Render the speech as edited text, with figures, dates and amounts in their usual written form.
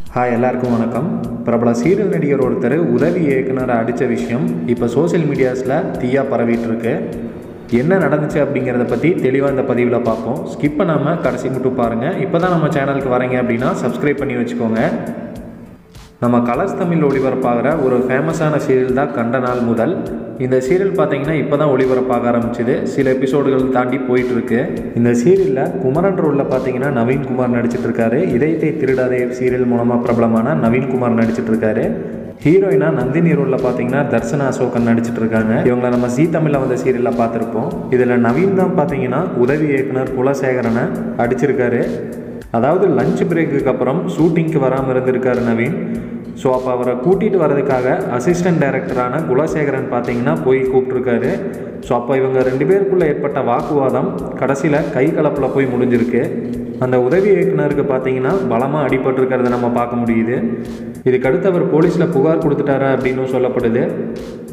Hi, எல்லாருக்கும் வணக்கம். பிரபல சீரியல் நடிகர் ஒருத்தர் உதவி இயக்குனரை அடித்த விஷயம் இப்போ சோசியல் மீடியாஸில் தீயா பரவிட்டு இருக்கு. என்ன நடந்துச்சு அப்படிங்கிறத பற்றி தெளிவாக இந்த பதிவில் பார்ப்போம். ஸ்கிப் பண்ணாமல் கடைசி மட்டும் பாருங்கள். இப்போ தான் நம்ம சேனலுக்கு வரீங்க அப்படின்னா சப்ஸ்கிரைப் பண்ணி வச்சுக்கோங்க. நம்ம கலர்ஸ் தமிழ் ஒளிபரப்பாகிற ஒரு ஃபேமஸான சீரியல் தான் கண்ட நாள் முதல். இந்த சீரியல் பார்த்தீங்கன்னா இப்போ தான் ஒளிபரப்பாக ஆரம்பிச்சுது. சில எபிசோடுகள் தாண்டி போயிட்டுருக்கு. இந்த சீரியலில் குமரன் ரோலில் பார்த்தீங்கன்னா நவீன்குமார் நடிச்சிட்ருக்காரு. இதயத்தை திருடாதே சீரியல் மூலமாக பிரபலமான நவீன்குமார் நடிச்சிட்ருக்காரு. ஹீரோயினாக நந்தினி ரோலில் பார்த்தீங்கன்னா தர்சனா அசோகன் நடிச்சிட்டு இருக்காங்க. இவங்களை நம்ம ஜீ தமிழில் வந்த சீரியலில் பார்த்துருப்போம். இதில் நவீன் தான் பார்த்தீங்கன்னா உதவி இயக்குனர் குலசேகரனை அடிச்சிருக்காரு. அதாவது லஞ்ச் பிரேக்குக்கு அப்புறம் ஷூட்டிங்க்கு வராமல் இருந்திருக்காரு நவீன். ஸோ அப்போ அவரை கூட்டிகிட்டு வரதுக்காக அசிஸ்டன்ட் டைரக்டரான குலசேகரன் பார்த்தீங்கன்னா போய் கூப்பிட்ருக்காரு. ஸோ அப்போ இவங்க ரெண்டு பேருக்குள்ளே ஏற்பட்ட வாக்குவாதம் கடைசியில் கை கலப்பில் போய் முடிஞ்சிருக்கு. அந்த உதவி இயக்குனருக்கு பார்த்தீங்கன்னா பலமாக அடிபட்டிருக்கிறத நம்ம பார்க்க முடியுது. இதுக்கடுத்து அவர் போலீஸில் புகார் கொடுத்துட்டாரா அப்படின்னு சொல்லப்படுது.